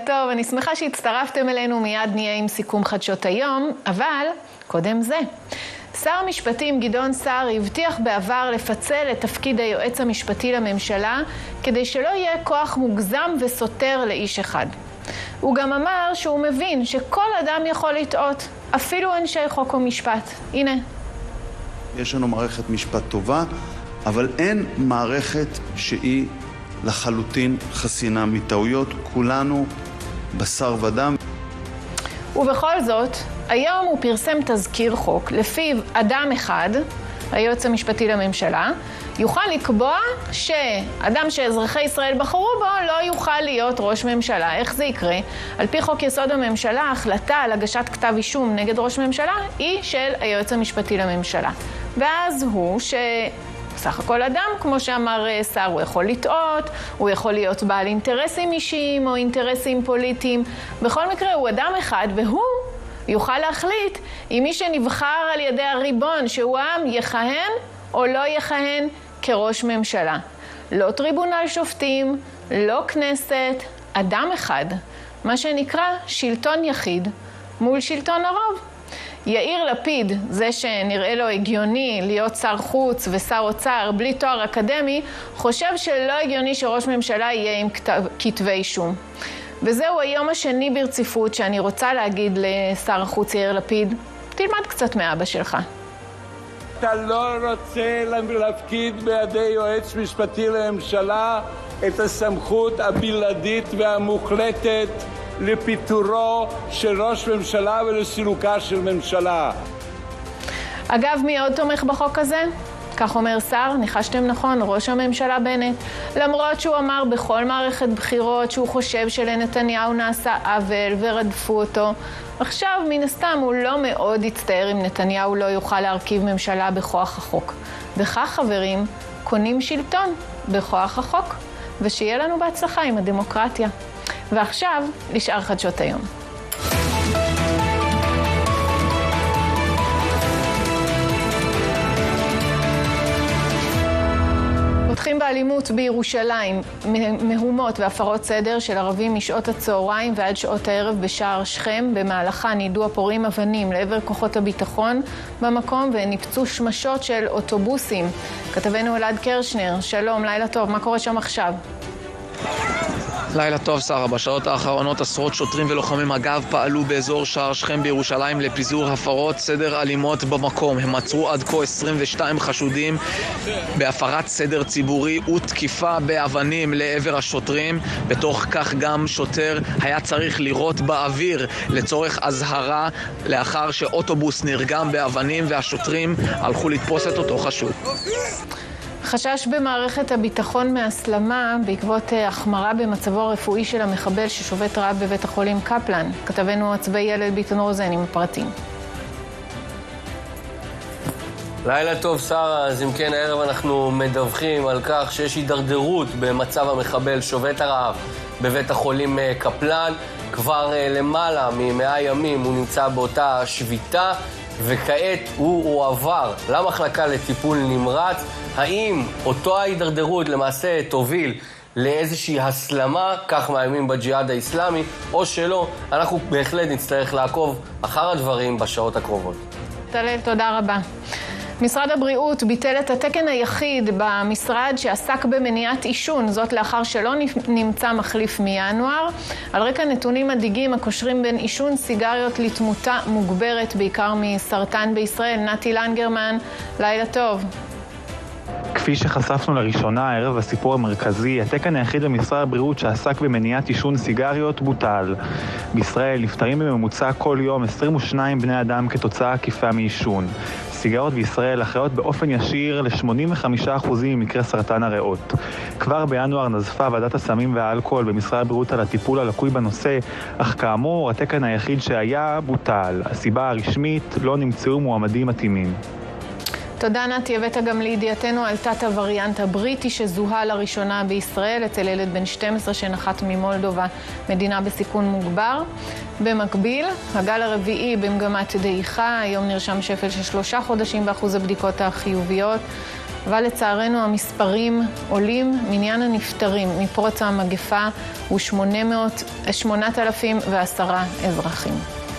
טוב, אני שמחה שהצטרפתם אלינו, מיד נהיה עם סיכום חדשות היום, אבל קודם זה. שר המשפטים גדעון סער הבטיח בעבר לפצל את תפקיד היועץ המשפטי לממשלה, כדי שלא יהיה כוח מוגזם וסותר לאיש אחד. הוא גם אמר שהוא מבין שכל אדם יכול לטעות, אפילו אנשי חוק ומשפט. הנה. יש לנו מערכת משפט טובה, אבל אין מערכת שהיא לחלוטין חסינה מטעויות. כולנו בשר ודם. ובכל זאת, היום הוא פרסם תזכיר חוק, לפיו אדם אחד, היועץ המשפטי לממשלה, יוכל לקבוע שאדם שאזרחי ישראל בחרו בו לא יוכל להיות ראש ממשלה. איך זה יקרה? על פי חוק יסוד הממשלה, ההחלטה על הגשת כתב אישום נגד ראש ממשלה היא של היועץ המשפטי לממשלה. ואז הוא סך הכל אדם, כמו שאמר שר, הוא יכול לטעות, הוא יכול להיות בעל אינטרסים אישיים או אינטרסים פוליטיים. בכל מקרה הוא אדם אחד, והוא יוכל להחליט אם מי שנבחר על ידי הריבון, שהוא העם, יכהן או לא יכהן כראש ממשלה. לא טריבונל שופטים, לא כנסת, אדם אחד, מה שנקרא שלטון יחיד מול שלטון הרוב. יאיר לפיד, זה שנראה לו הגיוני להיות שר חוץ ושר אוצר בלי תואר אקדמי, חושב שלא הגיוני שראש ממשלה יהיה עם כתבי אישום. וזהו היום השני ברציפות שאני רוצה להגיד לשר החוץ יאיר לפיד, תלמד קצת מאבא שלך. אתה לא רוצה להפקיד בידי יועץ משפטי לממשלה את הסמכות הבלעדית והמוחלטת לפיטורו של ראש ממשלה ולסילוקה של ממשלה. אגב, מי עוד תומך בחוק הזה? כך אומר שר, ניחשתם נכון, ראש הממשלה בנט. למרות שהוא אמר בכל מערכת בחירות שהוא חושב שלנתניהו נעשה עוול ורדפו אותו, עכשיו מן הסתם הוא לא מאוד יצטער אם נתניהו לא יוכל להרכיב ממשלה בכוח החוק. וכך חברים, קונים שלטון בכוח החוק, ושיהיה לנו בהצלחה עם הדמוקרטיה. ועכשיו, לשאר חדשות היום. פותחים באלימות בירושלים, מהומות והפרות סדר של ערבים משעות הצהריים ועד שעות הערב בשער שכם. במהלכה נידו הפורעים אבנים לעבר כוחות הביטחון במקום וניפצו שמשות של אוטובוסים. כתבנו אלעד קרשנר, שלום, לילה טוב, מה קורה שם עכשיו? לילה טוב שרה, בשעות האחרונות עשרות שוטרים ולוחמים מג"ב פעלו באזור שער שכם בירושלים לפיזור הפרות סדר אלימות במקום. הם עצרו עד כה 22 חשודים בהפרת סדר ציבורי ותקיפה באבנים לעבר השוטרים. בתוך כך גם שוטר היה צריך לירות באוויר לצורך אזהרה לאחר שאוטובוס נרגם באבנים והשוטרים הלכו לתפוס את אותו חשוד. חשש במערכת הביטחון מהסלמה בעקבות החמרה במצבו הרפואי של המחבל ששובת רעב בבית החולים קפלן. כתבנו הצבאי ילד ביטון רוזן עם הפרטים. לילה טוב שרה, אז אם כן הערב אנחנו מדווחים על כך שיש הידרדרות במצב המחבל שובת הרעב בבית החולים קפלן. כבר למעלה מ100 ימים הוא נמצא באותה שביתה, וכעת הוא עבר למחלקה לטיפול נמרץ. האם אותו ההידרדרות למעשה תוביל לאיזושהי הסלמה, כך מאיימים בג'יהאד האסלאמי, או שלא? אנחנו בהחלט נצטרך לעקוב אחר הדברים בשעות הקרובות. תודה רבה. משרד הבריאות ביטל את התקן היחיד במשרד שעסק במניעת עישון, זאת לאחר שלא נמצא מחליף מינואר, על רקע נתונים מדאיגים הקושרים בין עישון סיגריות לתמותה מוגברת, בעיקר מסרטן בישראל. נתי לנגרמן, לילה טוב. כפי שחשפנו לראשונה הערב הסיפור המרכזי, התקן היחיד במשרד הבריאות שעסק במניעת עישון סיגריות בוטל. בישראל נפטרים בממוצע כל יום 22 בני אדם כתוצאה עקיפה מעישון. סיגריות בישראל אחראיות באופן ישיר ל-85% ממקרי סרטן הריאות. כבר בינואר נזפה ועדת הסמים והאלכוהול במשרד הבריאות על הטיפול הלקוי בנושא, אך כאמור התקן היחיד שהיה בוטל. הסיבה הרשמית, לא נמצאו מועמדים מתאימים. תודה נתי, הבאת גם לידיעתנו על תת הווריאנט הבריטי שזוהה לראשונה בישראל אצל ילד בן 12 שנחת ממולדובה, מדינה בסיכון מוגבר. במקביל, הגל הרביעי במגמת דעיכה, היום נרשם שפל של 3 חודשים באחוז הבדיקות החיוביות. אבל לצערנו המספרים עולים. מניין הנפטרים מפרוץ המגפה הוא 8,010 אזרחים.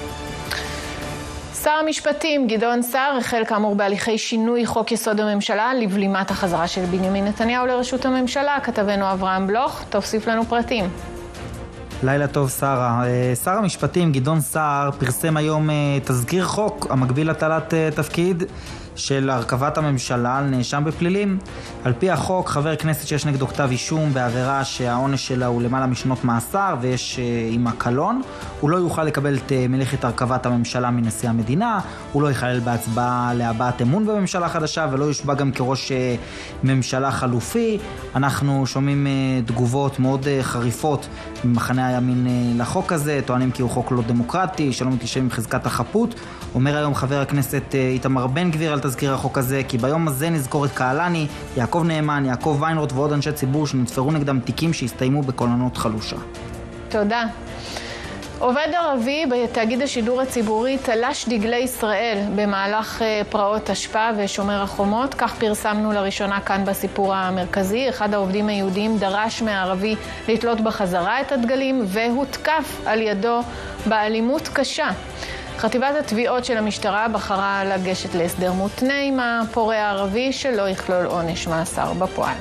שר המשפטים גדעון סער החל כאמור בהליכי שינוי חוק יסוד הממשלה לבלימת החזרה של בנימין נתניהו לראשות הממשלה. כתבנו אברהם בלוך, תוסיף לנו פרטים. לילה טוב שרה. שר המשפטים גדעון סער פרסם היום תזכיר חוק המגביל הטלת תפקיד של הרכבת הממשלה על נאשם בפלילים. על פי החוק, חבר כנסת שיש נגדו כתב אישום בעבירה שהעונש שלה הוא למעלה משנות מאסר ויש עימה קלון, הוא לא יוכל לקבל את מלאכת הרכבת הממשלה מנשיא המדינה, הוא לא יכלל בהצבעה להבעת אמון בממשלה חדשה ולא יושבע גם כראש ממשלה חלופי. אנחנו שומעים תגובות מאוד חריפות ממחנה הימין לחוק הזה, טוענים כי הוא חוק לא דמוקרטי, שלא מתיישב עם חזקת החפות. אומר היום חבר הכנסת איתמר בן גביר על תזכיר החוק הזה, כי ביום הזה נזכור את קהלני, יעקב נאמן, יעקב ויינרוט ועוד אנשי ציבור שנתפרו נגדם תיקים שהסתיימו בקולנות חלושה. תודה. עובד ערבי בתאגיד השידור הציבורי תלש דגלי ישראל במהלך פרעות השפעה ושומר החומות. כך פרסמנו לראשונה כאן בסיפור המרכזי. אחד העובדים היהודים דרש מהערבי לתלות בחזרה את הדגלים והותקף על ידו באלימות קשה. חטיבת התביעות של המשטרה בחרה לגשת להסדר מותנה עם הפורע הערבי שלא יכלול עונש מאסר בפועל.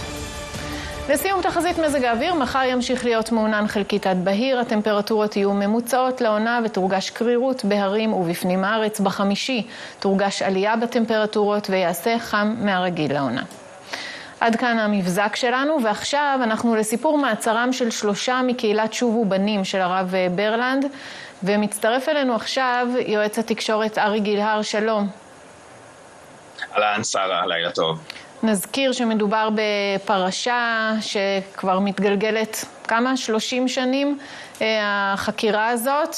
לסיום תחזית מזג האוויר, מחר ימשיך להיות מעונן חלקית עד בהיר, הטמפרטורות יהיו ממוצעות לעונה ותורגש קרירות בהרים ובפנים הארץ. בחמישי תורגש עלייה בטמפרטורות ויעשה חם מהרגיל לעונה. עד כאן המבזק שלנו, ועכשיו אנחנו לסיפור מעצרם של 3 מקהילת שובו בנים של הרב ברלנד, ומצטרף אלינו עכשיו יועץ התקשורת ארי גילהר. שלום. אהלן שרה, לילה טוב. נזכיר שמדובר בפרשה שכבר מתגלגלת 30 שנים החקירה הזאת,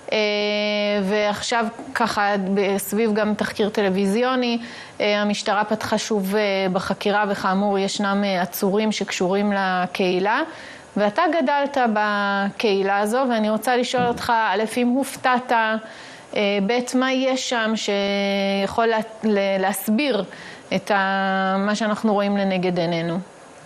ועכשיו ככה סביב גם תחקיר טלוויזיוני, המשטרה פתחה שוב בחקירה, וכאמור ישנם עצורים שקשורים לקהילה, ואתה גדלת בקהילה הזו, ואני רוצה לשאול אותך, א', אם הופתעת, ב', מה יש שם שיכול להסביר את מה שאנחנו רואים לנגד עינינו?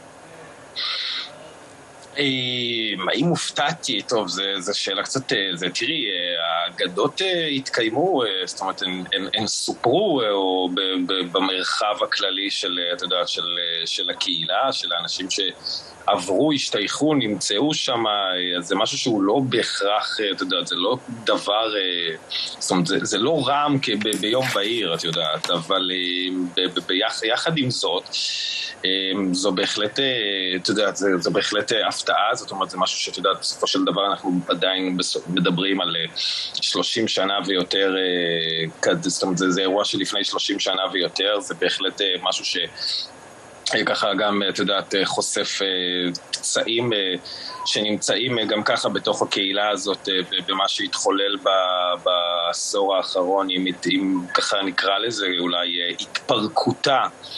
האם הופתעתי? טוב, זו שאלה קצת, תראי, האגדות התקיימו, זאת אומרת, הן סופרו או במרחב הכללי של, את יודעת, של הקהילה, של האנשים שעברו, השתייכו, נמצאו שם, אז זה משהו שהוא לא בהכרח, את יודעת, זה לא דבר, זאת אומרת, זה לא רם ביום בהיר, את יודעת, אבל יחד עם זאת, זו בהחלט, את יודעת, זו בהחלט הפתעה, זאת אומרת, זה משהו שאת יודעת, בסופו של דבר אנחנו עדיין מדברים על 30 שנה ויותר, זאת אומרת, זה אירוע שלפני 30 שנה ויותר, זה בהחלט משהו שככה גם, את יודעת, חושף פצעים שנמצאים גם ככה בתוך הקהילה הזאת, במה שהתחולל בעשור האחרון, אם ככה נקרא לזה, אולי התפרקותה,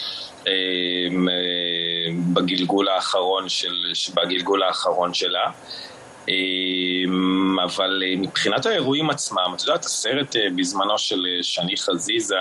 בגלגול האחרון שלה. אבל מבחינת האירועים עצמם, את יודעת, הסרט בזמנו של שני חזיזה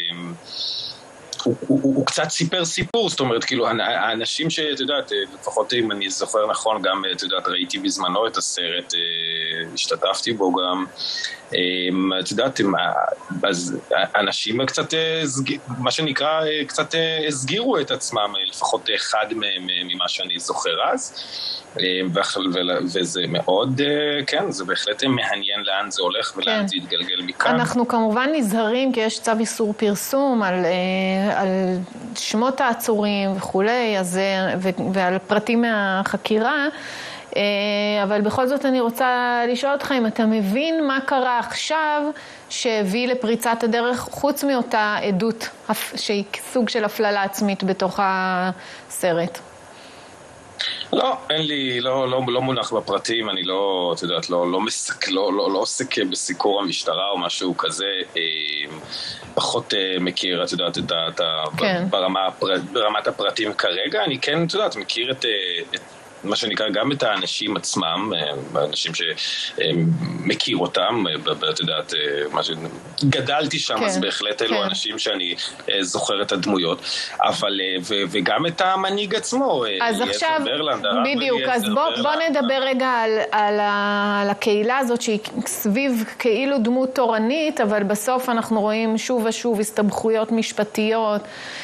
הוא קצת סיפר סיפור, זאת אומרת, כאילו, האנשים שאת יודעת, לפחות אם אני זוכר נכון, גם, את יודעת, ראיתי בזמנו את הסרט, השתתפתי בו גם, את יודעת, אז אנשים קצת, מה שנקרא, קצת הסגירו את עצמם, לפחות אחד ממה שאני זוכר אז, וזה מאוד, כן, זה בהחלט מעניין לאן זה הולך ולאן זה יתגלגל מכאן. אנחנו כמובן נזהרים, כי יש צו איסור פרסום על שמות העצורים וכולי, ועל פרטים מהחקירה, אבל בכל זאת אני רוצה לשאול אותך אם אתה מבין מה קרה עכשיו שהביא לפריצת הדרך, חוץ מאותה עדות שהיא סוג של הפללה עצמית בתוך הסרט. לא, אין לי, לא מונח בפרטים, אני לא, את יודעת, לא עוסק בסיקור המשטרה או משהו כזה, פחות מכיר, את יודעת, ברמת הפרטים כרגע, אני כן, את יודעת, מכיר את מה שנקרא, גם את האנשים עצמם, האנשים שמכיר אותם, את יודעת, גדלתי שם, אז בהחלט אלו אנשים שאני זוכר את הדמויות, אבל, וגם את המנהיג עצמו, אז עכשיו, בדיוק, אז בוא נדבר רגע על הקהילה הזאת שהיא סביב כאילו דמות תורנית, אבל בסוף אנחנו רואים שוב ושוב הסתבכויות משפטיות,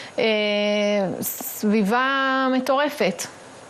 סביבה מטורפת.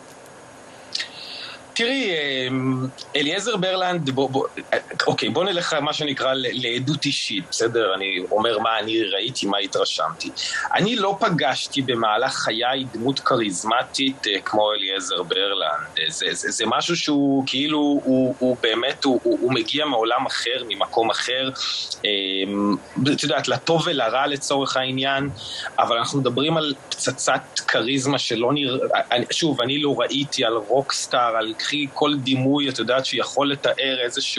תראי, אליעזר ברלנד, אוקיי, בוא נלך מה שנקרא לעדות אישית, בסדר? אני אומר מה אני ראיתי, מה התרשמתי. אני לא פגשתי במהלך חיי דמות קריזמטית כמו אליעזר ברלנד. זה משהו שהוא כאילו, הוא באמת, הוא מגיע מעולם אחר, ממקום אחר, את יודעת, לטוב ולרע לצורך העניין, אבל אנחנו מדברים על פצצת קריזמה שלא נראה, שוב, אני לא ראיתי על רוקסטאר, על כל דימוי, את יודעת, שיכול לתאר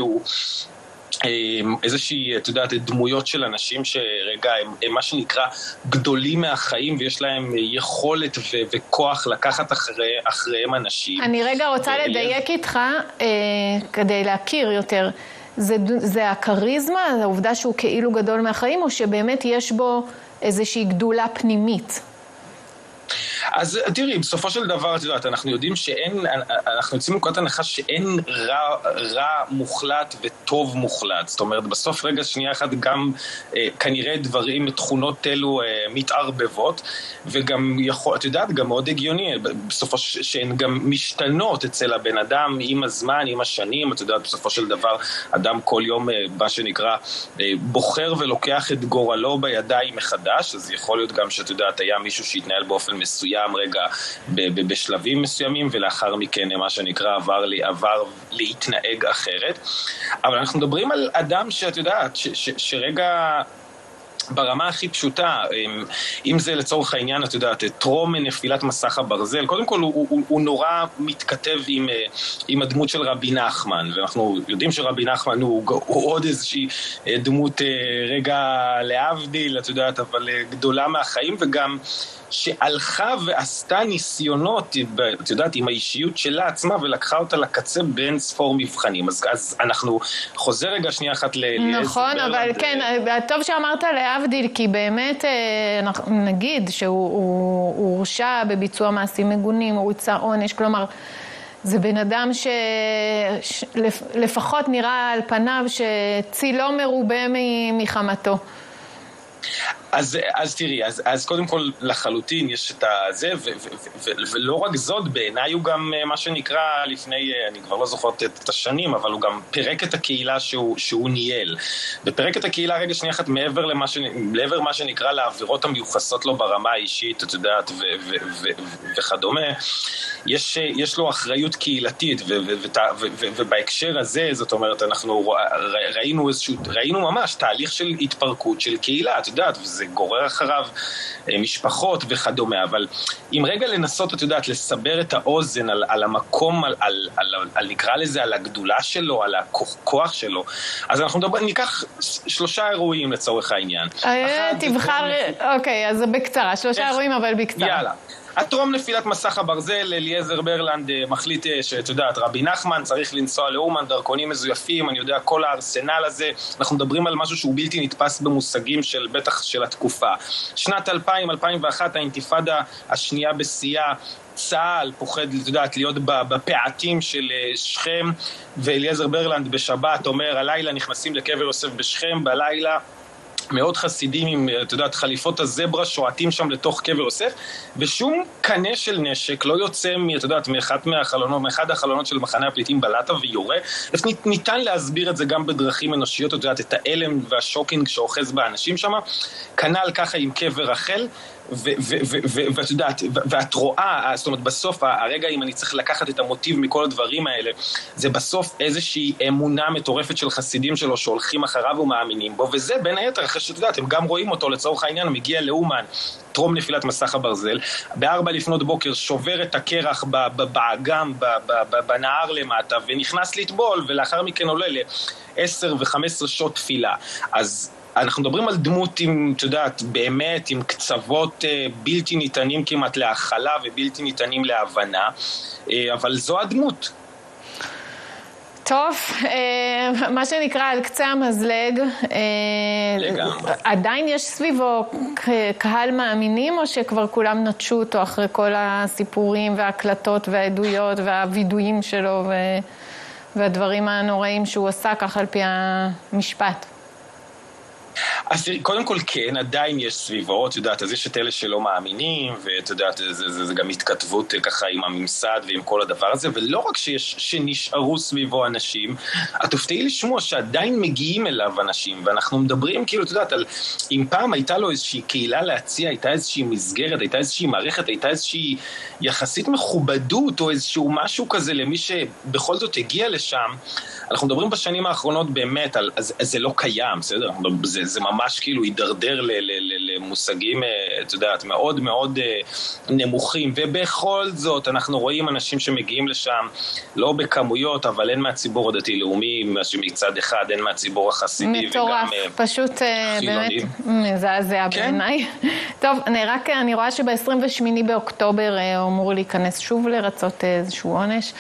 איזושהי, את יודעת, דמויות של אנשים שרגע, הם מה שנקרא גדולים מהחיים, ויש להם יכולת וכוח לקחת אחריהם אנשים. אני רגע רוצה לדייק איתך, כדי להכיר יותר, זה הקריזמה, העובדה שהוא כאילו גדול מהחיים, או שבאמת יש בו איזושהי גדולה פנימית? אז תראי, בסופו של דבר, את יודעת, אנחנו יודעים שאין, אנחנו יוצאים מנקודת הנחה שאין רע מוחלט וטוב מוחלט. זאת אומרת, בסוף רגע שנייה אחת גם כנראה דברים, תכונות אלו מתערבבות, וגם יכול, את יודעת, גם מאוד הגיוני, בסופו שהן גם משתנות אצל הבן אדם עם הזמן, עם השנים, את יודעת, בסופו של דבר, אדם כל יום, מה שנקרא, בוחר ולוקח את גורלו בידיים מחדש, אז יכול להיות גם שאת יודעת, היה מישהו שהתנהל באופן מסוים, רגע בשלבים מסוימים, ולאחר מכן מה שנקרא עבר להתנהג אחרת. אבל אנחנו מדברים על אדם שאת יודעת, שרגע ברמה הכי פשוטה, אם זה לצורך העניין, את יודעת, טרום נפילת מסך הברזל, קודם כל הוא נורא מתכתב עם הדמות של רבי נחמן, ואנחנו יודעים שרבי נחמן הוא עוד איזושהי דמות רגע להבדיל, את יודעת, אבל גדולה מהחיים, וגם שהלכה ועשתה ניסיונות, את יודעת, עם האישיות שלה עצמה, ולקחה אותה לקצה בין ספור מבחנים. אז אנחנו חוזר רגע שנייה אחת נכון, אבל כן, טוב שאמרת להבדיל, כי באמת נגיד שהוא הורשע בביצוע מעשים מגונים, הוא ריצה עונש, כלומר, זה בן אדם שלפחות נראה על פניו שצילו מרובה מחמתו. אז תראי, אז קודם כל לחלוטין יש את זה, ולא רק זאת, בעיניי הוא גם מה שנקרא לפני, אני כבר לא זוכרת את השנים, אבל הוא גם פירק את הקהילה שהוא ניהל. ופרק את הקהילה רגע שנייה אחת לעבר מה שנקרא לעבירות המיוחסות לו ברמה האישית, את יודעת, וכדומה. יש לו אחריות קהילתית, ובהקשר הזה, זאת אומרת, אנחנו ראינו ממש תהליך של התפרקות של קהילה, את יודעת, וזה גורר אחריו משפחות וכדומה, אבל אם רגע לנסות, את יודעת, לסבר את האוזן על המקום, על נקרא לזה, על הגדולה שלו, על הכוח שלו, אז אנחנו ניקח 3 אירועים לצורך העניין. תבחר, אוקיי, אז בקצרה, 3 אירועים אבל בקצרה. יאללה. הטרום נפילת מסך הברזל, אליעזר ברלנד מחליט שאת יודעת, רבי נחמן צריך לנסוע לאומן, דרכונים מזויפים, אני יודע, כל הארסנל הזה, אנחנו מדברים על משהו שהוא בלתי נתפס במושגים של בטח של התקופה. שנת 2000-2001, האינתיפאדה השנייה בשיאה, צה"ל פוחד, את יודעת, להיות בפעתים של שכם, ואליעזר ברלנד בשבת אומר, הלילה נכנסים לקבר יוסף בשכם, בלילה, מאוד חסידים עם, את יודעת, חליפות הזברה שועטים שם לתוך קבר יוסף, ושום קנה של נשק לא יוצא, את יודעת, מאחד החלונות של מחנה הפליטים בלטה ויורה. ניתן להסביר את זה גם בדרכים אנושיות, את יודעת, את האלם והשוקינג שאוחז באנשים שם, כנ"ל ככה עם קבר רחל, ואת יודעת, ואת רואה, זאת אומרת, בסוף, הרגע אם אני צריך לקחת את המוטיב מכל הדברים האלה, זה בסוף איזושהי אמונה מטורפת של חסידים שלו שהולכים אחריו ומאמינים בו, וזה בין היתר, אחרי שאת יודעת, הם גם רואים אותו לצורך העניין, הוא מגיע לאומן, טרום נפילת מסך הברזל, ב4 לפנות בוקר שובר את הקרח באגם, בנהר למטה, ונכנס לטבול, ולאחר מכן עולה ל10 ו15 שעות תפילה. אז אנחנו מדברים על דמות עם, אתה יודעת, באמת עם קצוות בלתי ניתנים כמעט להכלה ובלתי ניתנים להבנה, אבל זו הדמות. טוב, מה שנקרא על קצה המזלג, עדיין יש סביבו קהל מאמינים, או שכבר כולם נטשו אותו אחרי כל הסיפורים וההקלטות והעדויות והווידויים שלו והדברים הנוראים שהוא עשה כך על פי המשפט? אז קודם כל כן, עדיין יש סביבות, את יודעת, אז יש את אלה שלא מאמינים, ואת יודעת, זה גם התכתבות ככה עם הממסד ועם כל הדבר הזה, ולא רק שנשארו סביבו אנשים, את תופתעי לשמוע שעדיין מגיעים אליו אנשים, ואנחנו מדברים כאילו, את יודעת, אם פעם הייתה לו איזושהי קהילה להציע, הייתה איזושהי מסגרת, הייתה איזושהי מערכת, הייתה איזושהי יחסית מכובדות, או איזשהו משהו כזה למי שבכל זאת הגיע לשם, אנחנו מדברים בשנים האחרונות באמת, אז זה לא קיים, בסדר? זה ממש כאילו הידרדר למושגים, את יודעת, מאוד מאוד נמוכים, ובכל זאת אנחנו רואים אנשים שמגיעים לשם, לא בכמויות, אבל אין מהציבור הדתי-לאומי, מצד אחד, אין מהציבור החסידי, מטורף, פשוט באמת מזעזע בעיניי. טוב, אני רואה שב-28 באוקטובר אמור להיכנס שוב לרצות איזשהו עונש.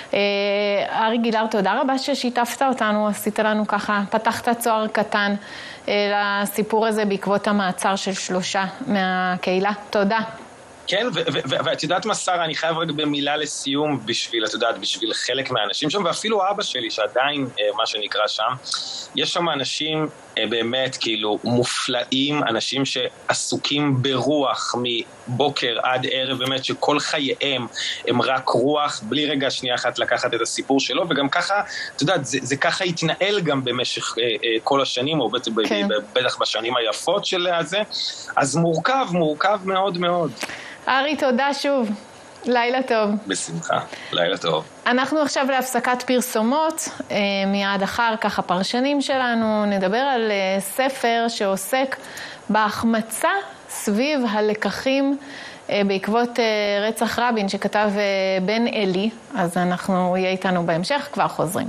ארי גילהר, תודה רבה ששיתפת אותנו, עשית לנו ככה, פתחת צוהר קטן לסיפור הזה בעקבות המעצר של 3 מהקהילה. תודה. כן, ואת יודעת מה, שרה, אני חייב רק במילה לסיום בשביל, את יודעת, בשביל חלק מהאנשים שם, ואפילו אבא שלי שעדיין, מה שנקרא שם, יש שם אנשים באמת כאילו מופלאים, אנשים שעסוקים ברוח מבוקר עד ערב, באמת שכל חייהם הם רק רוח, בלי רגע שנייה אחת לקחת את הסיפור שלו, וגם ככה, את יודעת, זה ככה התנהל גם במשך כל השנים, או בטח בשנים היפות של הזה, אז מורכב מאוד מאוד. ארי, תודה שוב. לילה טוב. בשמחה, לילה טוב. אנחנו עכשיו להפסקת פרסומות, מיד אחר כך הפרשנים שלנו נדבר על ספר שעוסק בהחמצה סביב הלקחים בעקבות רצח רבין שכתב בן אלי, אז אנחנו יהיה איתנו בהמשך, כבר חוזרים.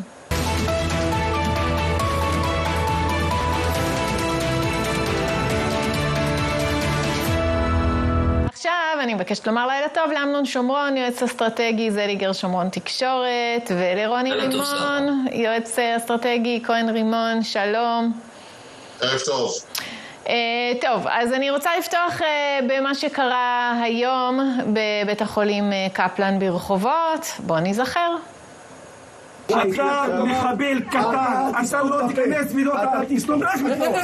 עכשיו אני מבקשת לומר לילה טוב לאמנון שומרון, יועץ אסטרטגי זליגר שומרון תקשורת, ולרוני רימון, יועץ אסטרטגי כהן רימון, שלום. ערב טוב. טוב, אז אני רוצה לפתוח במה שקרה היום בבית החולים קפלן ברחובות. בוא נזכר. אתה מחבל קטן, אתה לא תיכנס ולא תסתום רק מפה.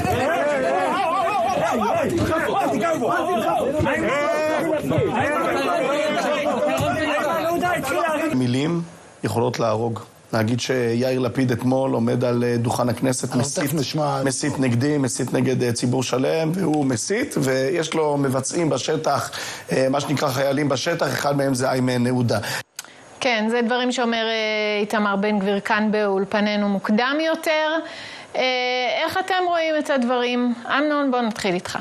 מילים יכולות להרוג. להגיד שיאיר לפיד אתמול עומד על דוכן הכנסת, מסית נגדי, מסית נגד ציבור שלם, והוא מסית, ויש לו מבצעים בשטח, מה שנקרא חיילים בשטח, אחד מהם זה איימן עודה. כן, זה דברים שאומר איתמר בן גביר כאן באולפנינו מוקדם יותר. איך אתם רואים את הדברים? אמנון, בוא נתחיל איתך.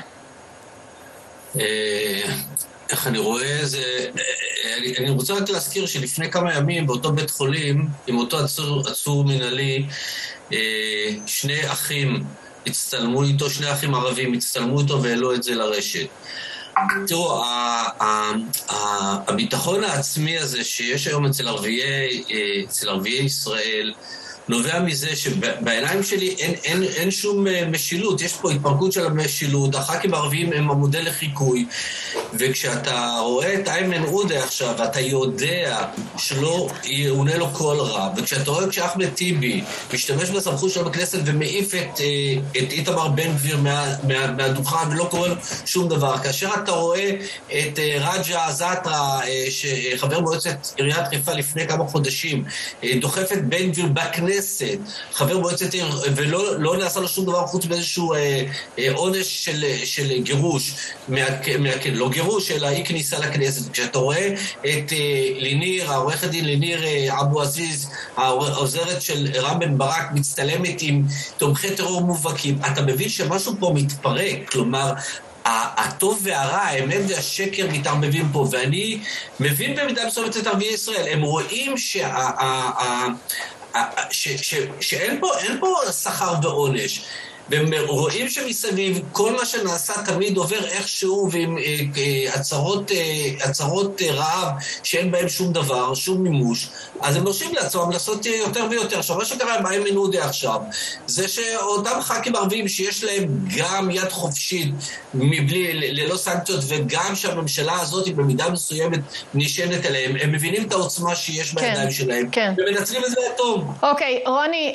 איך אני רואה זה... אני רוצה רק להזכיר שלפני כמה ימים באותו בית חולים, עם אותו עצור מנהלי, שני אחים הצטלמו איתו, שני אחים ערבים הצטלמו איתו והעלו את זה לרשת. תראו, הביטחון העצמי הזה שיש היום אצל ערביי ישראל, נובע מזה שבעיניים שלי אין שום משילות, יש פה התפרקות של המשילות, הח"כים הערביים הם המודל לחיקוי, וכשאתה רואה את איימן עודה עכשיו, ואתה יודע שלא יעונה לו כל רע, וכשאתה רואה כשאחמד טיבי משתמש בסמכות שלו בכנסת ומעיף את איתמר בן גביר מהדוכן ולא קורה שום דבר, כאשר אתה רואה את רג'ה זאטרה, שחבר מועצת עיריית חיפה לפני כמה חודשים, דוחף את בן גביר בכנסת, חבר מועצת עיר, ולא נעשה לו שום דבר חוץ באיזשהו עונש של גירוש, לא גירוש, אלא אי כניסה לכנסת. כשאתה רואה את ליניר, העורכת דין ליניר אבו עזיז, העוזרת של רם בן ברק, מצטלמת עם תומכי טרור מובהקים, אתה מבין שמשהו פה מתפרק, כלומר, הטוב והרע, האמת והשקר מתערבבים פה, ואני מבין במידה מסוימת את ערביי ישראל, הם רואים שאין פה שכר ועונש. והם רואים שמסביב כל מה שנעשה תמיד עובר איכשהו, ועם הצהרות רעב שאין בהם שום דבר, שום מימוש, אז הם מרשים לעצמם לעשות יותר ויותר. עכשיו, מה שקרה עם איימן עודה עכשיו, זה שאותם ח"כים ערבים שיש להם גם יד חופשית, ללא סנקציות, וגם שהממשלה הזאת במידה מסוימת נשענת עליהם, הם מבינים את העוצמה שיש בידיים שלהם, ומנצלים את זה טוב. אוקיי, רוני,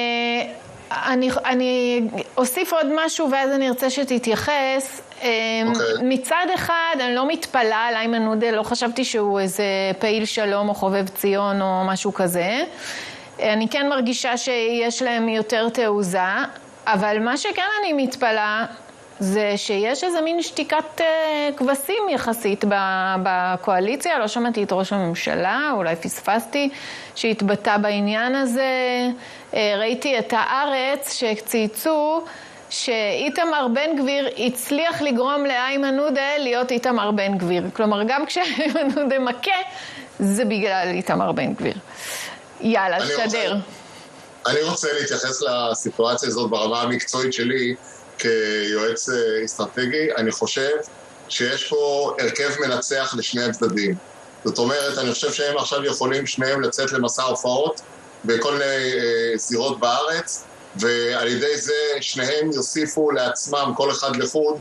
אני אוסיף עוד משהו ואז אני ארצה שתתייחס. מצד אחד אני לא מתפלאה על איימן עודה, לא חשבתי שהוא איזה פעיל שלום או חובב ציון או משהו כזה. אני כן מרגישה שיש להם יותר תעוזה, אבל מה שכן אני מתפלאה זה שיש איזה מין שתיקת כבשים יחסית בקואליציה. לא שמעתי את ראש הממשלה, אולי פספסתי, שהתבטא בעניין הזה. ראיתי את הארץ שצייצו שאיתמר בן גביר הצליח לגרום לאיימן עודה להיות איתמר בן גביר. כלומר, גם כשאיימן עודה מכה, זה בגלל איתמר בן גביר. יאללה, שדר. אני רוצה להתייחס לסיטואציה הזאת ברמה המקצועית שלי, כיועץ אסטרטגי. אני חושב שיש פה הרכב מנצח לשני הצדדים. זאת אומרת, אני חושב שהם עכשיו יכולים שניהם לצאת למסע הופעות בכל מיני זירות בארץ, ועל ידי זה שניהם יוסיפו לעצמם, כל אחד לחוד,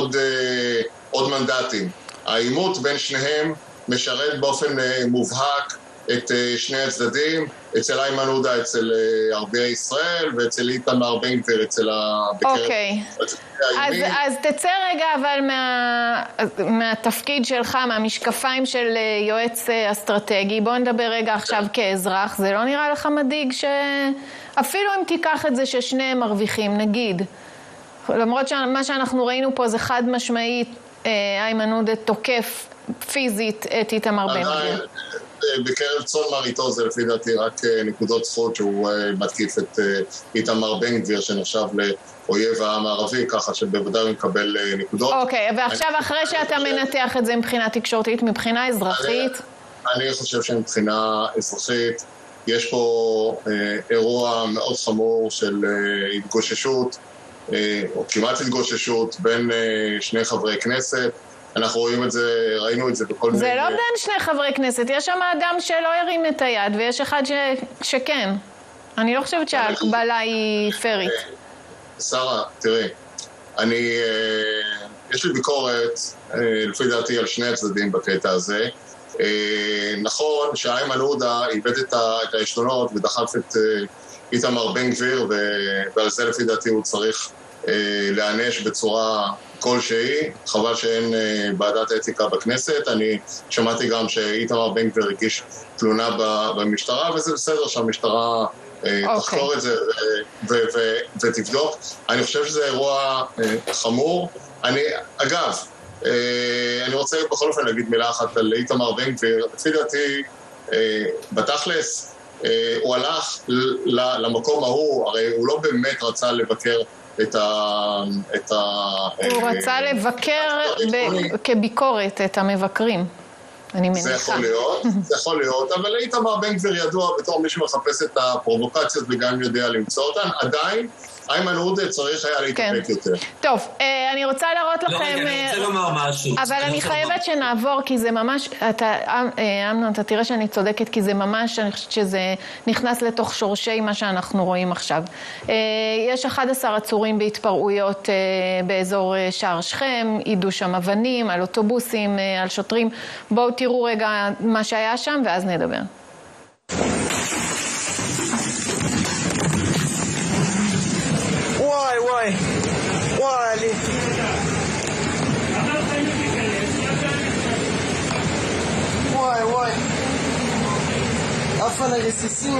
עוד מנדטים. העימות בין שניהם משרת באופן מובהק את שני הצדדים, אצל איימן עודה, אצל ערביי ישראל, ואצל איתמר בן גביר, אצל אוקיי. אז תצא רגע אבל מהתפקיד שלך, מהמשקפיים של יועץ אסטרטגי. בוא נדבר רגע עכשיו כאזרח. זה לא נראה לך מדאיג שאפילו אם תיקח את זה ששניהם מרוויחים, נגיד, למרות שמה שאנחנו ראינו פה זה חד משמעית, איימן עודה תוקף פיזית את איתמר בן גביר. בקרב צאן מרעיתו זה לפי דעתי רק נקודות זכות שהוא מתקיף את איתמר בן גביר שנחשב לאויב העם הערבי, ככה שבוודאי הוא מקבל נקודות. אוקיי, ועכשיו אחרי שאתה מנתח את זה מבחינה תקשורתית, מבחינה אזרחית? אני חושב שמבחינה אזרחית יש פה אירוע מאוד חמור של התגוששות, או כמעט התגוששות בין שני חברי כנסת. אנחנו רואים את זה, ראינו את זה בכל מיני... זה לא בין שני חברי כנסת, יש שם אדם שלא ירים את היד, ויש אחד שכן. אני לא חושבת שההקבלה היא פרית. שרה, תראי, יש לי ביקורת, לפי דעתי, על שני הצדדים בקטע הזה. נכון שאיימן עודה איבד את העשתונות ודחף את איתמר בן גביר, ועל זה לפי דעתי הוא צריך להענש בצורה כלשהי. חבל שאין ועדת אתיקה בכנסת. אני שמעתי גם שאיתמר בן גביר הגיש תלונה במשטרה, וזה בסדר שהמשטרה תחקור את זה ותבדוק. אני חושב שזה אירוע חמור. אגב, אני רוצה בכל אופן להגיד מילה אחת על איתמר בן גביר. לפי דעתי, בתכלס, הוא הלך למקום ההוא, הרי הוא לא באמת רצה לבקר הוא רצה לבקר כביקורת את המבקרים, אני מניחה. זה יכול להיות, אבל איתמר בן גביר ידוע בתור מי שמחפש את הפרובוקציות וגם יודע למצוא אותן. עדיין איימן עודה צריך היה להתאפק יותר. טוב, אני רוצה להראות לכם... לא, רגע, אני רוצה לומר משהו. אבל אני חייבת שנעבור, כי זה ממש... אמנון, אתה תראה שאני צודקת, כי זה ממש, אני חושבת שזה נכנס לתוך שורשי מה שאנחנו רואים עכשיו. יש 11 עצורים בהתפרעויות באזור שער שכם, עידו שם אבנים, על אוטובוסים, על שוטרים. בואו תראו רגע מה שהיה שם, ואז נדבר. וואי, עלי. וואי. אף על הרסיסים.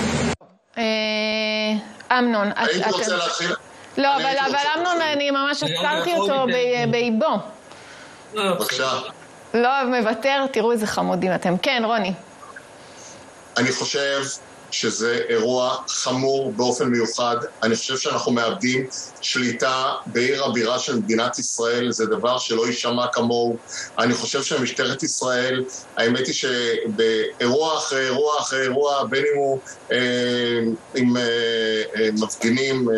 אמנון. הייתי רוצה להתחיל. לא, אבל אמנון, אני ממש עצרתי אותו באיבו. בבקשה. לא, מוותר, תראו איזה חמודים אתם. כן, רוני. אני חושב שזה אירוע חמור באופן מיוחד. אני חושב שאנחנו מאבדים שליטה בעיר הבירה של מדינת ישראל, זה דבר שלא יישמע כמוהו. אני חושב שמשטרת ישראל, האמת היא שבאירוע אחרי אירוע אחרי אירוע, בין אם הוא עם מפגינים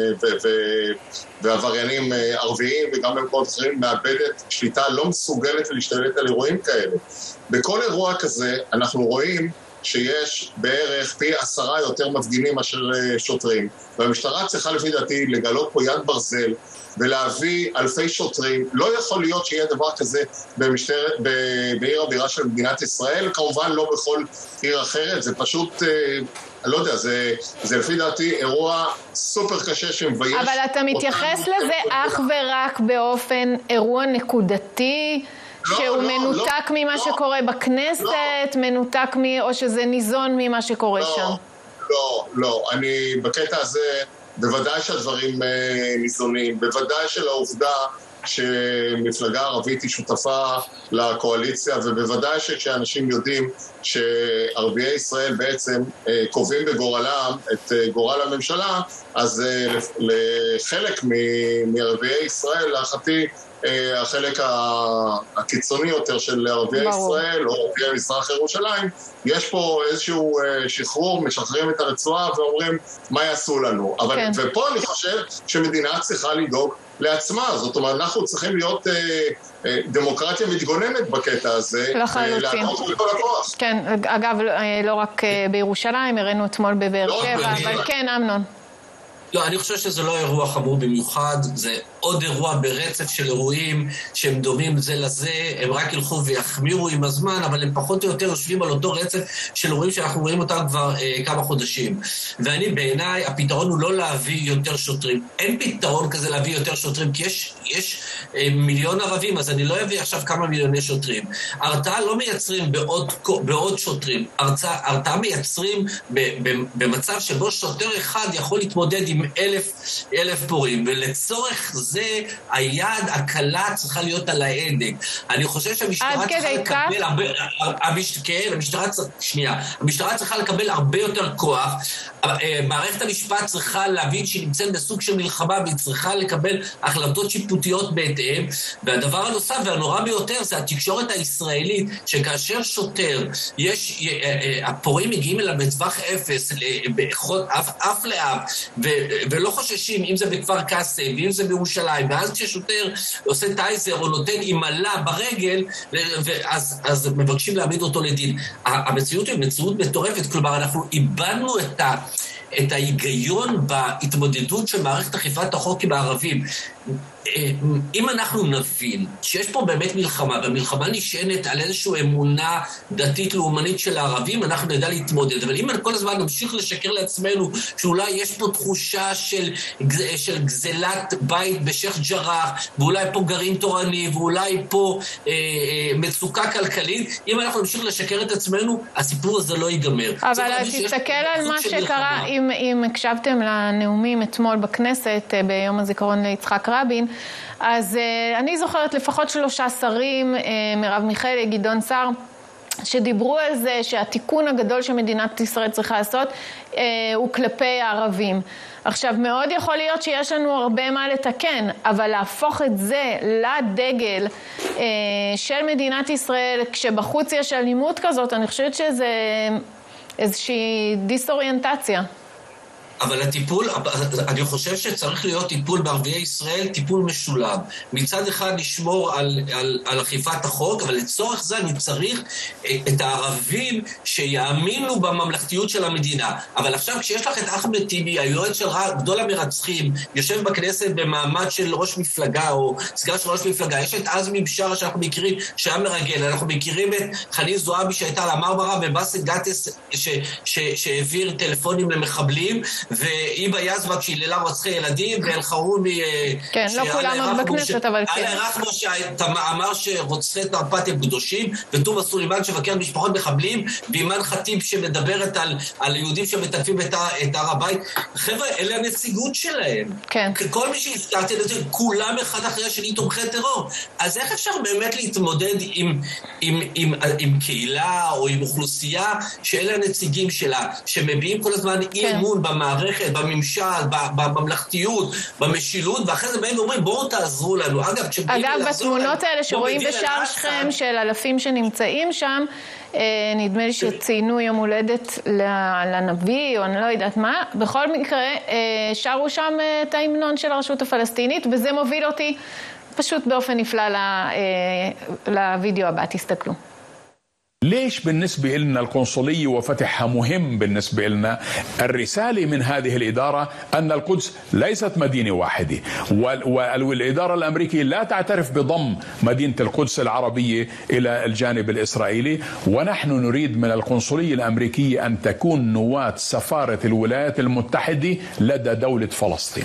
ועבריינים ערביים וגם במקומות אחרים, מאבדת שליטה, לא מסוגלת להשתלט על אירועים כאלה. בכל אירוע כזה אנחנו רואים שיש בערך פי 10 יותר מפגינים מאשר שוטרים, והמשטרה צריכה לפי דעתי לגלות פה יד ברזל ולהביא אלפי שוטרים. לא יכול להיות שיהיה דבר כזה בעיר הבירה של מדינת ישראל, כמובן לא בכל עיר אחרת, זה פשוט, לא יודע, זה לפי דעתי אירוע סופר קשה שמבייש. אבל אתה מתייחס לזה אך ורק באופן אירוע נקודתי, שהוא מנותק ממה שקורה בכנסת, מנותק או שזה ניזון ממה שקורה שם? לא, אני בקטע הזה, בוודאי שהדברים ניזונים, בוודאי שלעובדה שמפלגה ערבית היא שותפה לקואליציה, ובוודאי שכשאנשים יודעים שערביי ישראל בעצם קובעים בגורלם את גורל הממשלה, אז לחלק מערביי ישראל, להערכתי, החלק הקיצוני יותר של ערביי ישראל או ערביי מזרח ירושלים, יש פה איזשהו שחרור, משחררים את הרצועה ואומרים מה יעשו לנו. אבל, ופה אני חושב שמדינה צריכה לדאוג לעצמה, זאת אומרת אנחנו צריכים להיות דמוקרטיה מתגוננת בקטע הזה, לענות לכל הכוח. כן, אגב לא רק בירושלים, הראינו אתמול בבאר שבע, אבל כן אמנון. לא, אני חושב שזה לא אירוע חמור במיוחד, זה עוד אירוע ברצף של אירועים שהם דומים זה לזה, הם רק ילכו ויחמירו עם הזמן, אבל הם פחות או יותר יושבים על אותו רצף של אירועים שאנחנו רואים אותם כבר כמה חודשים. ואני בעיניי, הפתרון הוא לא להביא יותר שוטרים. אין פתרון כזה להביא יותר שוטרים, כי יש מיליון ערבים, אז אני לא אביא עכשיו כמה מיליוני שוטרים. הרתעה לא מייצרים בעוד שוטרים, הרתעה מייצרים במצב שבו שוטר אחד יכול להתמודד עם 1,000 פורעים, ולצורך זה היד הקלה צריכה להיות על ההדק. אני חושב שהמשטרה צריכה לקבל המשטרה צריכה לקבל הרבה יותר כוח. מערכת המשפט צריכה להבין שהיא נמצאת בסוג של מלחמה, והיא צריכה לקבל החלטות שיפוטיות בהתאם. והדבר הנוסף והנורא ביותר זה התקשורת הישראלית, שכאשר שוטר, הפורעים מגיעים אליו בטווח אפס, אף לאף, ולא חוששים, אם זה בכפר קאסם, ואם זה בירושלים, ואז כששוטר עושה טייזר או נותן אימלה ברגל, אז מבקשים להעמיד אותו לדין. המציאות היא מציאות מטורפת, כלומר אנחנו איבדנו את ההיגיון בהתמודדות של מערכת אכיפת החוק עם הערבים. אם אנחנו נבין שיש פה באמת מלחמה, והמלחמה נשענת על איזושהי אמונה דתית לאומנית של הערבים, אנחנו נדע להתמודד. אבל אם כל הזמן נמשיך לשקר לעצמנו שאולי יש פה תחושה של גזלת בית בשייח ג'ראח, ואולי פה גרעין תורני, ואולי פה מצוקה כלכלית, אם אנחנו נמשיך לשקר את עצמנו, הסיפור הזה לא ייגמר. אבל תסתכל על מה שקרה, אם הקשבתם לנאומים אתמול בכנסת, ביום הזיכרון ליצחק רבין, אז אני זוכרת לפחות 3 שרים, מרב מיכאלי, גדעון סער, שדיברו על זה שהתיקון הגדול שמדינת ישראל צריכה לעשות הוא כלפי הערבים. עכשיו, מאוד יכול להיות שיש לנו הרבה מה לתקן, אבל להפוך את זה לדגל של מדינת ישראל, כשבחוץ יש אלימות כזאת, אני חושבת שזה איזושהי דיסאוריינטציה. אבל הטיפול, אני חושב שצריך להיות טיפול בערביי ישראל, טיפול משולב. מצד אחד נשמור על אכיפת החוק, אבל לצורך זה אני צריך את הערבים שיאמינו בממלכתיות של המדינה. אבל עכשיו כשיש לך את אחמד טיבי, היועץ של גדול המרצחים, יושב בכנסת במעמד של ראש מפלגה או סגן של ראש מפלגה, יש את עזמי בשארה שאנחנו מכירים, שהיה מרגל, אנחנו מכירים את חנין זועבי שהייתה על המרמרה, ובאסל גטאס שהעביר טלפונים למחבלים, והיבה יזבק שהיללה רוצחי ילדים, ואלחרומי... כן, לא כולם בכנסת, אבל כן. עלי רחמה שאמר שרוצחי תרפ"ט הם קדושים, ותומא סולימאן שמבקר משפחות מחבלים, ואימאן ח'טיב שמדברת על יהודים שמתקפים את הר הבית. חבר'ה, אלה הנציגות שלהם. כן. כל מי שהזכרתי לזה, כולם אחד אחרי השני תומכי טרור. אז איך אפשר באמת להתמודד עם קהילה או עם אוכלוסייה שאלה הנציגים שלה, שמביאים כל הזמן אי אמון במערכת, בממשל, בממלכתיות, במשילות, ואחרי זה באים ואומרים, בואו תעזרו לנו. אגב, בתמונות האלה שרואים בשער שכם של אלפים שנמצאים שם, נדמה לי שציינו יום הולדת לנביא, או אני לא יודעת מה, בכל מקרה שרו שם את ההמנון של הרשות הפלסטינית, וזה מוביל אותי פשוט באופן נפלא לוידאו הבא, תסתכלו. ليش بالنسبة لنا القنصلية وفتحها مهم بالنسبة لنا؟ الرسالة من هذه الإدارة أن القدس ليست مدينة واحدة، والإدارة الأمريكية لا تعترف بضم مدينة القدس العربية إلى الجانب الإسرائيلي، ونحن نريد من القنصلية الأمريكية أن تكون نواة سفارة الولايات المتحدة لدى دولة فلسطين.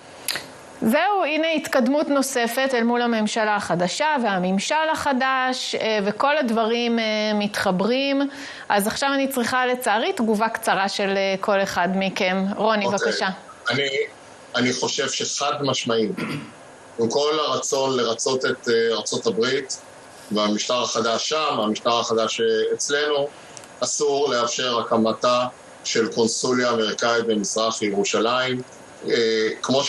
זהו, הנה התקדמות נוספת אל מול הממשלה החדשה והממשל החדש, וכל הדברים מתחברים. אז עכשיו אני צריכה לצערי תגובה קצרה של כל אחד מכם. רוני, בבקשה. אני חושב שחד משמעית, עם כל הרצון לרצות את ארצות הברית והמשטר החדש שם, המשטר החדש אצלנו, אסור לאפשר הקמתה של קונסוליה אמריקאית במזרח ירושלים, כמו